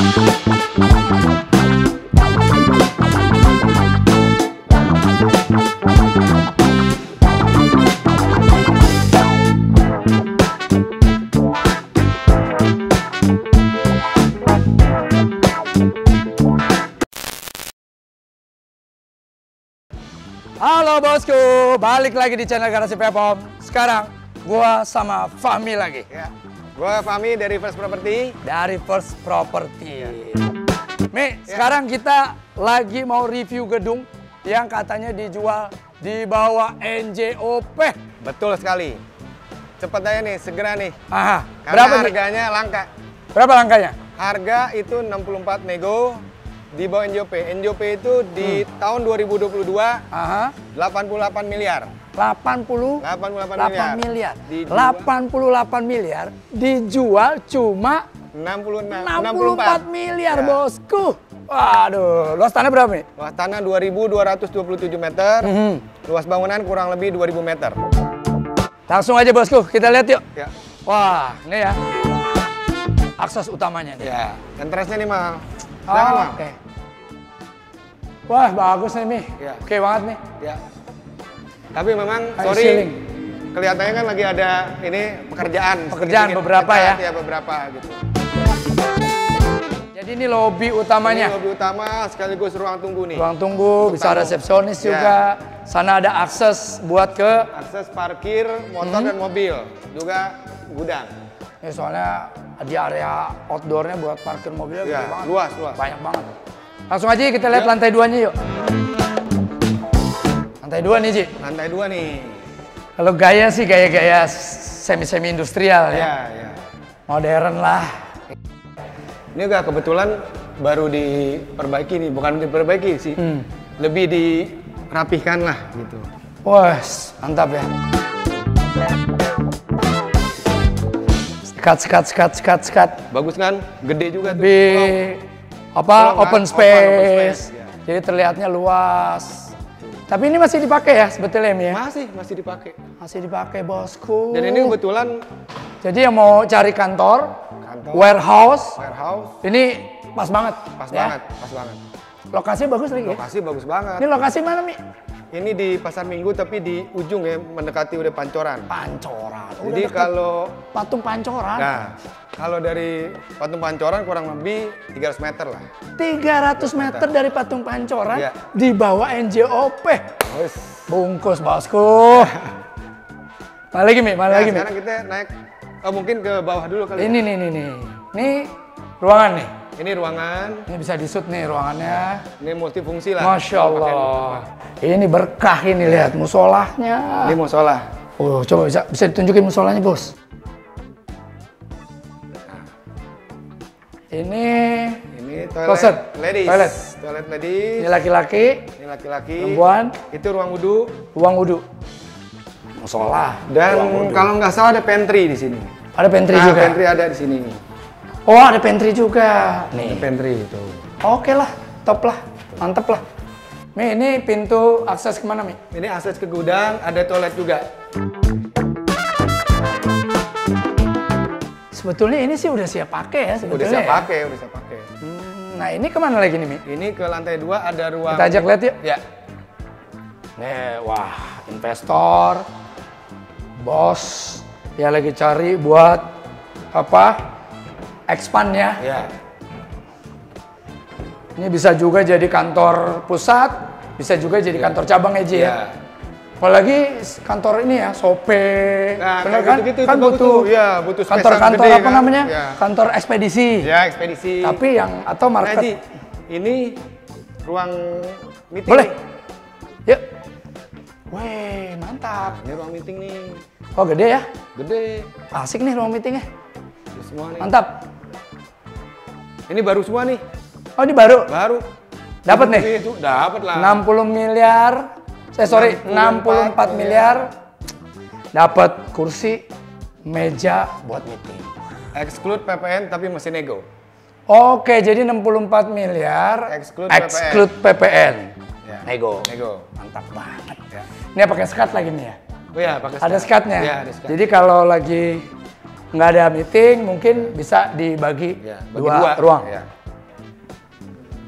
Halo bosku, balik lagi di channel Garasi Pepom. Sekarang gua sama Fahmi lagi. Ya, gua Fahmi dari First Property. Dari First Property. Mi, sekarang kita lagi mau review gedung yang katanya dijual di bawah NJOP. Betul sekali. Cepet aja nih, segera nih. Aha, Karena berapa harganya langka. Berapa langkahnya? Harga itu 64 nego di bawah NJOP. NJOP itu di tahun 2022 Aha. 88 miliar. 88 miliar. Dijual. 88 miliar dijual cuma 64 miliar, Ya. bosku. Waduh, luas tanah berapa nih? Luas tanah 2.227 meter. Luas bangunan kurang lebih 2.000 meter. Langsung aja bosku, kita lihat yuk. Ya. Wah, ini ya. Akses utamanya nih. Ya, entrance-nya nih, Mal. Silakan, Mal. Oke. Wah, bagus nih, Mi. Ya. Oke banget nih. Ya. Tapi memang, High sorry, ceiling. kelihatannya kan lagi ada ini pekerjaan. Pekerjaan sedikit beberapa dekat, ya? Ya, beberapa gitu. Jadi ini lobi utamanya. Ini lobi utama sekaligus ruang tunggu nih. Ruang tunggu, Untuk bisa tamu. resepsionis Ya. juga. Sana ada akses buat ke... Akses parkir, motor dan mobil. Juga gudang. Ya, soalnya di area outdoornya buat parkir mobilnya Ya, gede banget. luas. Banyak banget. Langsung aja kita lihat Ya. lantai 2-nya yuk. Lantai 2 nih, Ji. Lantai 2 nih. Kalau gaya sih gaya-gaya semi-semi industrial ya. Ya. Modern lah. Ini juga kebetulan baru diperbaiki nih, bukan diperbaiki sih. Lebih dirapihkan lah gitu. Wah, mantap ya. Sekat. Bagus kan? Gede juga tuh. Lebih Pulau, open kan? space. Ya. Jadi terlihatnya luas. Tapi ini masih dipakai ya sebetulnya, Mi ya? Masih dipakai. Masih dipakai, bosku. Dan ini kebetulan Jadi yang mau cari kantor, warehouse, ini pas banget. pas ya? banget. Lokasi bagus lagi ya? Lokasi bagus banget. Ini lokasi mana, Mi? Ini di Pasar Minggu tapi di ujung ya, mendekati udah Pancoran. Pancoran. Udah Jadi deket kalau patung Pancoran. kalau dari Patung Pancoran kurang lebih 300 meter lah. 300 meter dari patung Pancoran Iya. di bawah NJOP. Terus Bungkus, bosku. Mana lagi, Mi? Mana lagi, Mi? sekarang kita naik mungkin ke bawah dulu kali. Ini nih. Ini ruangan nih. Ini ruangan. Ini bisa disut nih ruangannya. Ini multifungsi lah. Masya Allah. Ini berkah ini, lihat musolahnya. Ini musola. Oh, coba bisa ditunjukin musolahnya, bos. Ini toilet closet. ladies. Toilet ladies. Ini laki-laki, Ini laki-laki. perempuan, Itu ruang wudhu. ruang wudhu. Musola. Dan ruang wudhu. kalau nggak salah ada pantry di sini. Ada pantry juga. Pantry ada di sini nih. Oh, ada pantry juga. Ada Nih. pantry itu. Oke lah, top lah, mantep lah. Mi, ini pintu akses kemana, Mi? Ini akses ke gudang, ada toilet juga. Sebetulnya ini sih udah siap pakai ya sebetulnya. Udah siap ya? pakai, udah siap pakai. Nah, ini kemana lagi nih, Mi? Ini ke lantai 2 ada ruang. Kita ajak lihat yuk. Ya. Nih, wah, investor, bos, ya lagi cari buat apa? Expand ya. Ya. Ini bisa juga jadi kantor pusat, bisa juga jadi kantor cabang ya, Ji ya. Apalagi kantor ini ya, Sope, Nah, bener kayak kan? gitu-gitu Kan itu butuh, ya, butuh space kantor-kantor yang gede, apa kan? namanya? Ya. Kantor ekspedisi. Ya, ekspedisi. Tapi yang atau market. Nah, Ji, ini ruang meeting. Boleh. nih. Yuk. Wih, mantap. Ini ruang meeting nih. Oh, gede ya? Gede. Asik nih ruang meetingnya. Ini semua nih. Mantap. Ini baru semua nih. Oh, ini baru. Baru. Dapat nih? Dapat lah. 60 miliar. 64 miliar. Dapat kursi, meja buat meeting. Exclude PPN tapi masih nego. Oke, jadi 64 miliar Exclude PPN. Ya. Nego. Nego. Mantap banget. Ya. Ini pakai skat lagi nih ya? Oh ya, pakai Ada skatnya? Ya, ada skat. Jadi kalau lagi nggak ada meeting, mungkin bisa dibagi Ya, bagi dua ruang. Ya.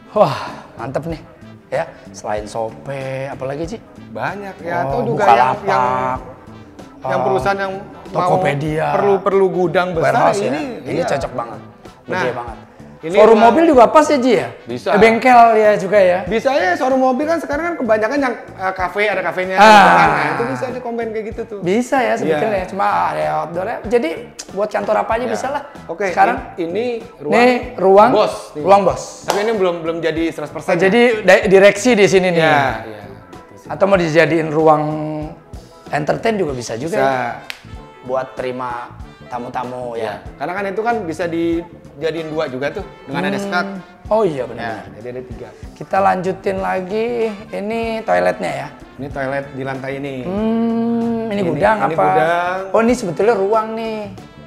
Wah, mantep nih. Ya, selain Sope, apalagi sih? Banyak ya, atau Oh, juga yang perusahaan yang Tokopedia. perlu gudang besar Warehouse, ini. ya? Ini iya. cocok banget. Nah, Gede banget. ini Forum emang- mobil juga pas ya Ji ya? Bisa. Bengkel ya juga ya? Bisa ya, showroom mobil kan sekarang kan kebanyakan yang kafe, ada kafenya. Ah. gitu kan. Nah, itu bisa di-combine kayak gitu tuh. Bisa ya sebetulnya, Iya. cuma area outdoornya. Jadi buat kantor apa aja Ya. bisa lah. Oke, Sekarang ini ruang bos. nih. ruang bos. Tapi ini belum jadi 100%. Oh, jadi direksi di sini nih. ya, ya. Atau mau dijadiin ruang entertain juga bisa juga. Bisa. Ya? Buat terima tamu-tamu ya. Ya. Karena kan itu kan bisa dijadiin 2 juga tuh dengan ada sekat. Oh iya Ya, benar. jadi ada 3. Kita lanjutin lagi. Ini toiletnya ya. Ini toilet di lantai ini. Ini gudang ini apa? gudang. Oh ini sebetulnya ruang nih.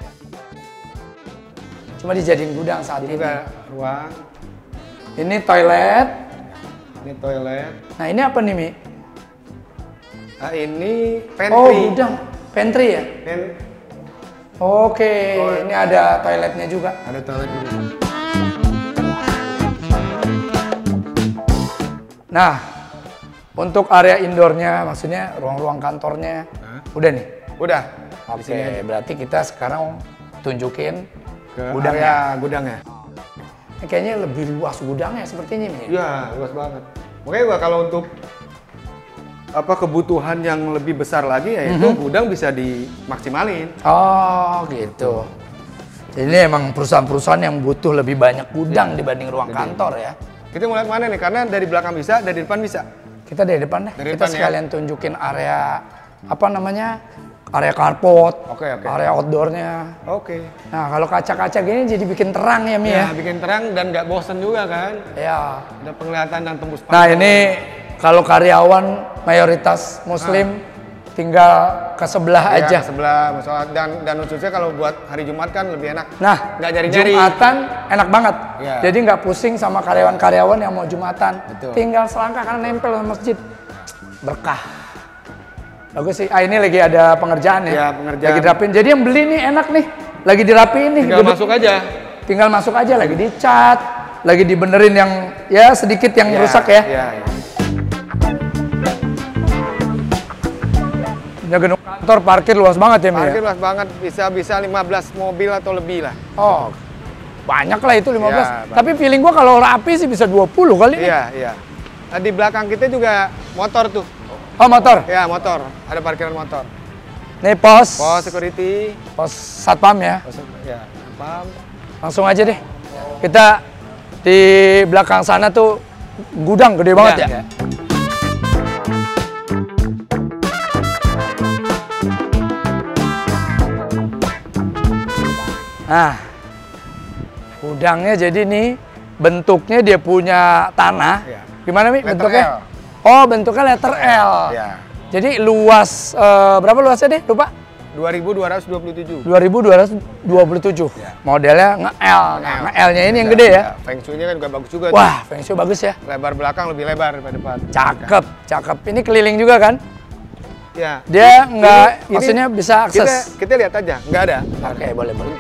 Cuma dijadiin gudang saat Ini ini. juga ruang. Ini toilet. Ini toilet. Nah ini apa nih Mi? Nah, ini pantry. Oh gudang. Pantry ya? Dan Oke, ini ada toiletnya juga. ada toilet juga. Nah, untuk area indoornya, maksudnya ruang-ruang kantornya, udah nih. Udah. Oke, berarti kita sekarang tunjukin Ke gudangnya. area gudangnya. Ini kayaknya lebih luas gudangnya sepertinya nih. Iya, luas banget. Makanya gua kalau untuk kebutuhan yang lebih besar lagi ya itu gudang bisa dimaksimalin. Oh, gitu. Jadi ini emang perusahaan-perusahaan yang butuh lebih banyak gudang dibanding ruang kantor ya. Kita mulai mana nih? Karena dari belakang bisa, dari depan bisa. Kita dari depan deh. Dari Kita depan ya. sekalian tunjukin area apa namanya? Area carport, Oke. area outdoornya. Oke. Nah, kalau kaca-kaca gini jadi bikin terang ya, Mi ya. Ya, bikin terang dan nggak bosen juga kan. Ya. Ada penglihatan dan tembus Nah, pandang. ini kalau karyawan mayoritas muslim tinggal ke sebelah Ya, aja. ke sebelah masalah dan khususnya kalau buat hari Jumat kan lebih enak. Nah, Nggak nyari-nyari. Jumatan enak banget. Ya. Jadi nggak pusing sama karyawan-karyawan yang mau Jumatan. Betul. Tinggal selangkah karena nempel sama masjid. Berkah. Bagus sih. Ah, ini lagi ada pengerjaan ya. Ya, pengerjaan. Lagi dirapiin. Jadi yang beli nih enak nih. Lagi dirapiin nih. Tinggal Gedung. masuk aja. Tinggal masuk aja. Lagi dicat. Lagi dibenerin yang ya sedikit yang rusak ya. Iya. Punya gedung kantor parkir luas banget ya, Mi ya? Parkir luas banget, bisa 15 mobil atau lebih lah. Oh, banyak lah itu 15. Ya, banyak. Tapi feeling gua kalau rapi sih bisa 20 kali nih. Iya. Nah, di belakang kita juga motor tuh. Oh, motor. Ya, motor. Ada parkiran motor. Nih pos. Pos security. Pos satpam ya. Ya, paham. Langsung aja deh. Kita di belakang sana tuh gudang gede banget ya. Nah, gudangnya jadi nih bentuknya dia punya tanah. Iya. Gimana Mi Letter bentuknya? L. Oh, bentuknya letter L. Ya. Jadi luas berapa luasnya deh? Lupa. 2227. 2227. Ya. Modelnya nge-L. Nah, nge-L-nya ini yang gede ya. Feng Shui-nya kan juga bagus juga. Wah, Feng Shui bagus ya. Tuh. Lebar belakang lebih lebar daripada depan. Cakep, cakep. Ini keliling juga kan? Ya. Dia nggak, Ini- maksudnya bisa akses. Kita lihat aja, nggak ada. Oke, boleh, boleh.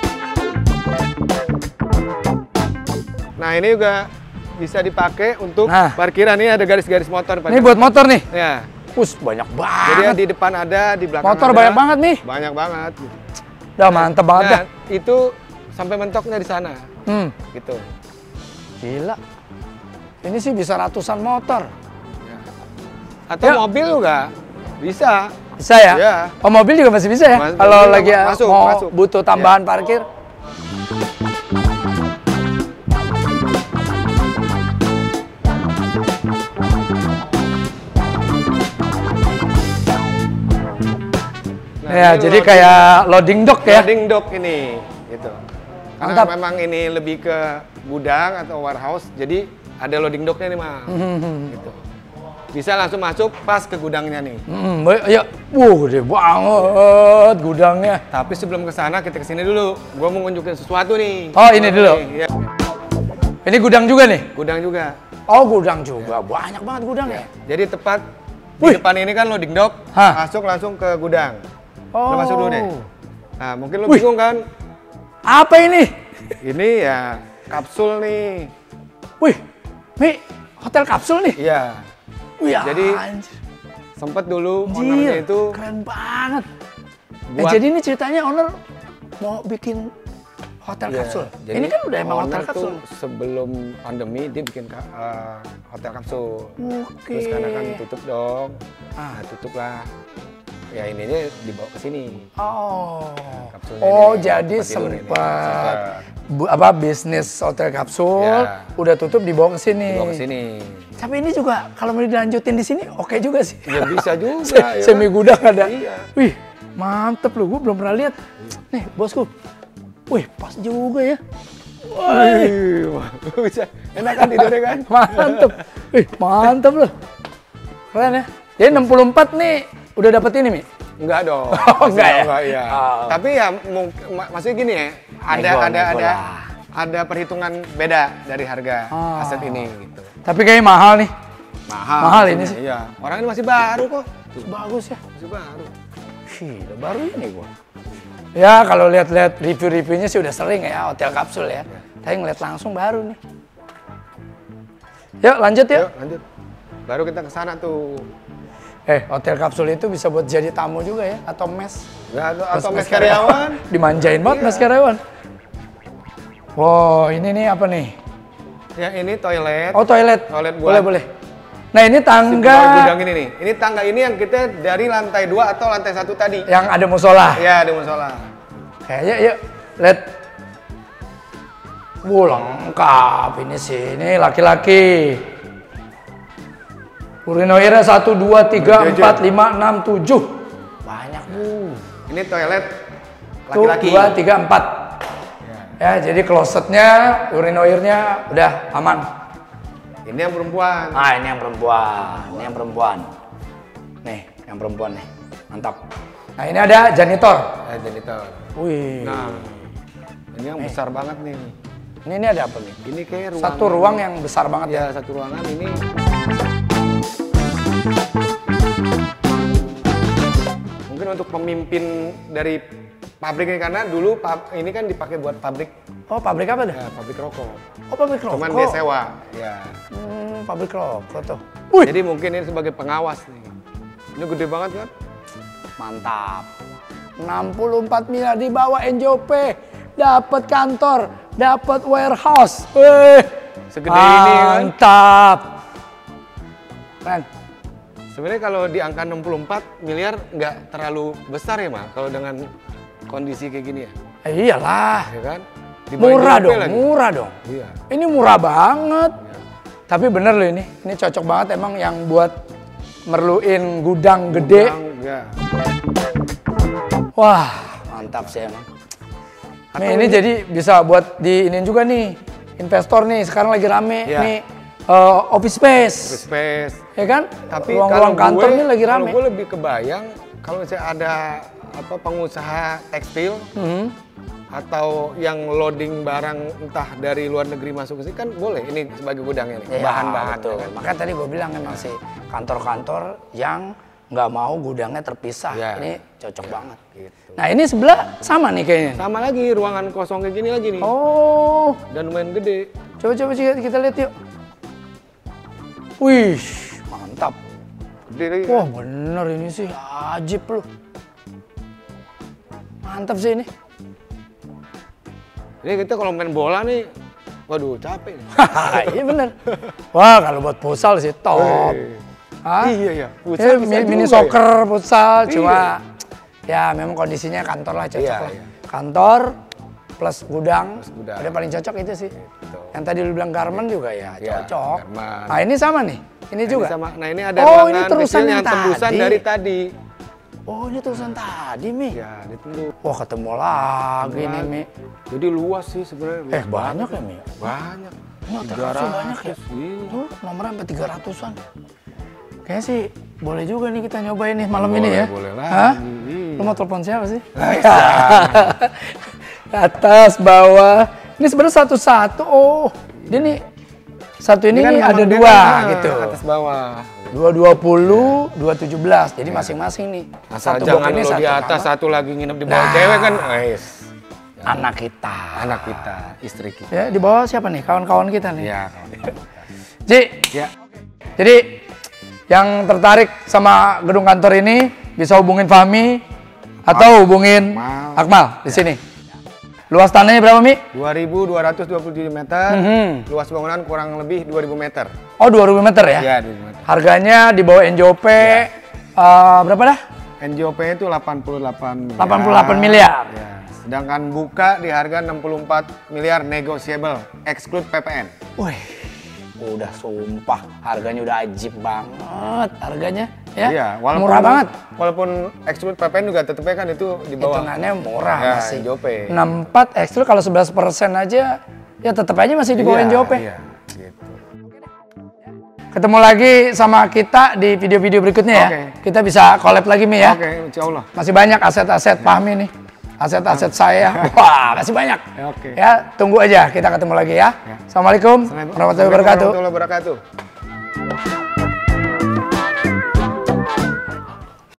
Nah, ini juga bisa dipakai untuk Nah. parkiran. Ini ada garis-garis motor. Ini buat motor nih. Ya. Banyak Jadi banget. di depan ada, di belakang Motor ada. banyak banget nih. Banyak banget. Udah mantep banget dah. Itu sampai mentoknya di sana. Gitu. Gila. Ini sih bisa ratusan motor. Atau Ya. mobil juga bisa. Bisa ya? Iya. Oh, mobil juga masih bisa ya? Mas- Kalau mobil lagi masuk, mau masuk. butuh tambahan parkir. Nah, Ya, ini jadi kayak loading dock ya? loading dock ini, gitu. Karena Mantap. memang ini lebih ke gudang atau warehouse, jadi ada loading docknya nih, Mang. Gitu. Bisa langsung masuk pas ke gudangnya nih. Ya, gede banget gudangnya. Tapi sebelum ke sana kita kesini dulu. Gua mau nunjukin sesuatu nih. Oh, ini dulu? Iya. Ini gudang juga nih? Gudang juga. Oh, gudang juga. Banyak banget gudang ya? Jadi tepat Wih. di depan ini kan loading dock, Hah. masuk langsung ke gudang. Oh. Lo masuk dulu deh. Nah, mungkin lo Wih. bingung kan? Apa ini? Ini ya kapsul nih. Wih, Mi, hotel kapsul nih? Iya. Wih, Jadi, anjir. Sempet dulu Anjir, ownernya itu keren banget. buat Jadi ini ceritanya owner mau bikin hotel Iya, kapsul. jadi Ini kan udah emang owner hotel kapsul. tuh sebelum pandemi dia bikin hotel kapsul. Oke. Terus karena kan tutup dong. Ah. Nah, tutup lah. Ya ininya dibawa ke sini. Oh. Kapsulnya Oh, ini, jadi tempat tidur ini. sempat Sempet. bisnis hotel kapsul Ya. udah tutup dibawa ke sini. Dibawa ke sini. Tapi ini juga kalau mau dilanjutin di sini oke juga sih. Ya bisa juga. ya Semi kan? gudang ada. Iya. Wih, mantep loh, gue belum pernah lihat. Nih, bosku. Wih, pas juga ya. Wih, wah, bisa. Enak kan tidurnya kan? Mantep. Wih, mantep loh. Keren ya. Jadi 64 nih udah dapet ini, Mi? Enggak dong. Oh, enggak ya? Enggak, iya. Oh. Tapi ya maksudnya gini ya, Nego lah. ada perhitungan beda dari harga Oh. aset ini gitu. Tapi kayaknya mahal nih. Mahal ini maksudnya, sih. Iya. Orang ini masih baru kok. Bagus ya. Masih baru. Gila, baru ini gua. Ya, kalau lihat-lihat review-reviewnya sih udah sering ya, hotel kapsul ya. Tapi ngeliat langsung baru nih. Yuk, lanjut yuk. Yuk, lanjut. Baru kita ke sana tuh. Hotel kapsul itu bisa buat jadi tamu juga ya, atau mes. Enggak atau mes karyawan. Dimanjain banget mes karyawan. Wow, ini nih apa nih? Yang ini toilet. Oh, toilet. Toilet buat Boleh, boleh. Nah, ini si pegawai tangga gudang ini nih. Ini tangga ini yang kita dari lantai 2 atau lantai 1 tadi. yang ada musola. Iya, di musola. Yuk, lihat. Lengkap ini sih. Ini laki-laki. Urinoirnya 1, 2, 3, 4, 5, 6, 7. Banyak, Bu. Ini toilet Tuh, laki-laki. 2, 3, 4. Ya, jadi klosetnya, urinoirnya udah aman. Ini yang perempuan. Ah, ini yang perempuan. Ini yang perempuan. Nih, yang perempuan nih. Mantap. Nah, ini ada janitor. Janitor. Wih. Nah, ini yang besar banget nih. Ini ada apa nih? Ini kayak ruang. Satu ruang yang besar banget ya. Ya, satu ruangan ini. Mungkin untuk pemimpin dari pabrik ini karena dulu ini kan dipakai buat pabrik. Oh, pabrik apa dah? Ya, pabrik rokok. Oh, pabrik rokok. Cuman dia sewa. Ya. Pabrik rokok tuh. Wih, Jadi mungkin ini sebagai pengawas nih. Ini gede banget kan? mantap. 64 miliar dibawa NJOP. Dapat kantor, dapat warehouse. Wih, Segede ini kan. mantap. Keren. Sebenarnya kalau di angka 64 miliar nggak terlalu besar ya, Mal? Kalau dengan kondisi kayak gini ya. Iyalah. Ya kan? Murah Dibanding dong, GoPay lagi. murah dong. Iya. Ini murah banget. Tapi bener loh ini cocok banget emang yang buat merluin gudang gede. Ya. Wah, mantap sih emang. Nih, ini jadi bisa buat diinin juga nih. Investor nih, sekarang lagi rame Iya. nih. Office space. Space. Ya kan? Tapi Ruang-ruang kalau kantor ini lagi rame. Kalau gue lebih kebayang kalau misalnya ada pengusaha tekstil atau yang loading barang entah dari luar negeri masuk ke sini kan boleh ini sebagai gudangnya nih, Ya, bahan-bahan. betul. ya kan? Makanya tadi gue bilang emang sih kantor-kantor yang nggak mau gudangnya terpisah. Ya. Ini cocok banget. Gitu. Nah, ini sebelah sama nih kayaknya. Sama lagi ruangan kosong kayak gini lagi nih. Oh, Dan lumayan gede. coba kita lihat yuk. Wih, mantap. Gede lagi. Wah, bener ini sih ajib loh. Mantap sih ini. Ini kita kalau main bola nih, waduh capek nih. Iya bener. Wah, kalau buat futsal sih top. Hah? Iya ya. Ya, mini soccer, futsal, Iya. cuma ya memang kondisinya kantor lah cocok Iya, lah. iya. Kantor plus gudang, Plus gudang. udah paling cocok itu sih. Gitu. Yang tadi lu bilang garment juga ya Iya, cocok. garment. Nah, ini sama nih, ini juga. Nah ini ada Oh, ini ruangan terusan kecil yang yang tembusan tadi. dari tadi. Oh, ini tulisan tadi, Mi. Ya, ditembus. Wah, ketemu lagi nih, Mi. Jadi luas sih sebenarnya. Banyak ya, Mi? Banyak. Ini hotel kapsul banyak ya? Iya. Tuh, nomornya sampai 300-an. Kayaknya sih boleh juga nih kita nyobain nih malam ini ya. Boleh lah. Hah? Iya. Lu mau telepon siapa sih? Atas, bawah. Ini sebenarnya satu-satu. Oh, dia nih satu ini, nih kan ada memang dua dia gitu. Atas bawah. 220, 217. Jadi masing-masing nih. Asal Satu jangan box ini lo di satu atas, kamar. satu lagi nginep di bawah Nah. cewek kan. Wes. Anak kita. Anak kita, istri kita. Ya, di bawah siapa nih? Kawan-kawan kita nih. Iya. Ji, Ya. jadi yang tertarik sama gedung kantor ini bisa hubungin Fahmi atau hubungin Akmal di sini. Luas tanahnya berapa, Mi? 2.227 meter, luas bangunan kurang lebih 2.000 meter. Oh, 2.000 meter ya? Iya, 2.000 meter. Harganya di bawah NJOP berapa dah? NJOP itu 88 miliar. 88 miliar. Ya. Sedangkan buka di harga 64 miliar negotiable, exclude PPN. Wih, udah sumpah harganya udah ajib banget harganya ya. Iya, murah banget. Walaupun exclude PPN juga tetepnya kan itu di bawah. Hitungannya murah Ya, masih. NJOP. 64 exclude kalau 11% aja ya tetap aja masih di bawah NJOP. Iya, gitu. Ketemu lagi sama kita di video-video berikutnya ya. Oke. Kita bisa collab lagi, Mi ya. Oke, insya Allah. Masih banyak aset-aset Fahmi nih. Aset-aset saya. Wah, masih banyak. Ya, oke. Ya, tunggu aja kita ketemu lagi ya. Assalamualaikum warahmatullahi wabarakatuh. Warahmatullahi wabarakatuh.